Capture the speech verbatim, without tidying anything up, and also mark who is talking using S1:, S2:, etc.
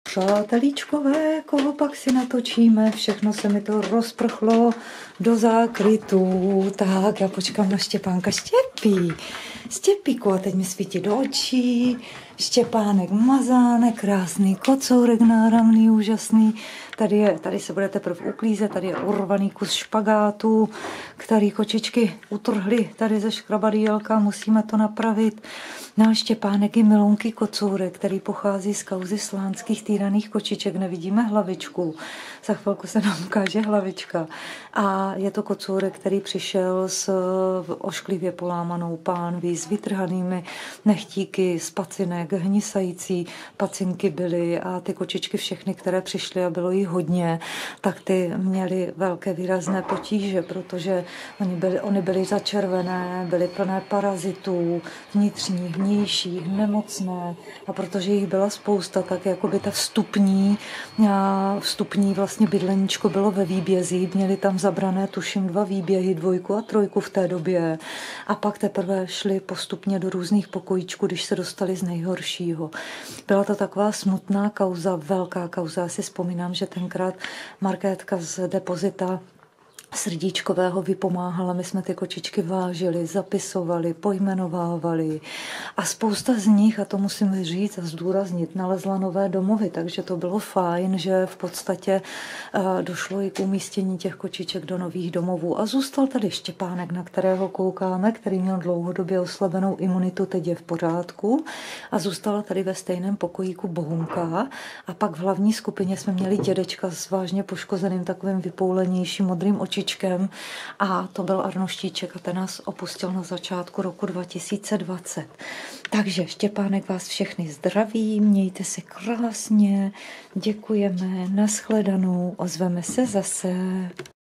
S1: Přátelíčkové, koho pak si natočíme, všechno se mi to rozprchlo do zákrytu. Tak, já počkám na Štěpánka. Štěpí, Štěpíku, a teď mi svítí do očí. Štěpánek Mazánek, krásný kocourek, náramný, úžasný. Tady, je, tady se bude teprve uklízet, tady je urvaný kus špagátu, který kočičky utrhly tady ze škrabadýlka, musíme to napravit. Náš Štěpánek je milounký kocourek, který pochází z kauzy slánských týraných kočiček, nevidíme hlavičku, za chvilku se nám ukáže hlavička. A je to kocourek, který přišel s ošklivě polámanou pánví, s vytrhanými nechtíky, z pacinek, hnisající pacinky byly a ty kočičky všechny, které přišly a bylo jich hodně, tak ty měly velké výrazné potíže, protože oni byly, oni byly začervené, byly plné parazitů, vnitřních, vnějších, nemocné a protože jich byla spousta, tak jakoby ta vstupní, vstupní vlastně bydleníčko bylo ve výbězích, měli tam zabrané tuším dva výběhy, dvojku a trojku v té době a pak teprve šli postupně do různých pokojíčků, když se dostali z nejhoršího. Byla to taková smutná kauza, velká kauza, já si vzpomínám, že tenkrát Markétka z depozita srdíčkového vypomáhala, my jsme ty kočičky vážili, zapisovali, pojmenovávali a spousta z nich, a to musím říct a zdůraznit, nalezla nové domovy, takže to bylo fajn, že v podstatě došlo i k umístění těch kočiček do nových domovů a zůstal tady Štěpánek, na kterého koukáme, který měl dlouhodobě oslabenou imunitu, teď je v pořádku a zůstala tady ve stejném pokojíku Bohunka a pak v hlavní skupině jsme měli dědečka s vážně poškozeným takovým vypoulenějším modrým očičkem a to byl Arnoštíček a ten nás opustil na začátku roku dva tisíce dvacet. Takže Štěpánek vás všechny zdraví, mějte se krásně, děkujeme, nashledanou, ozveme se zase.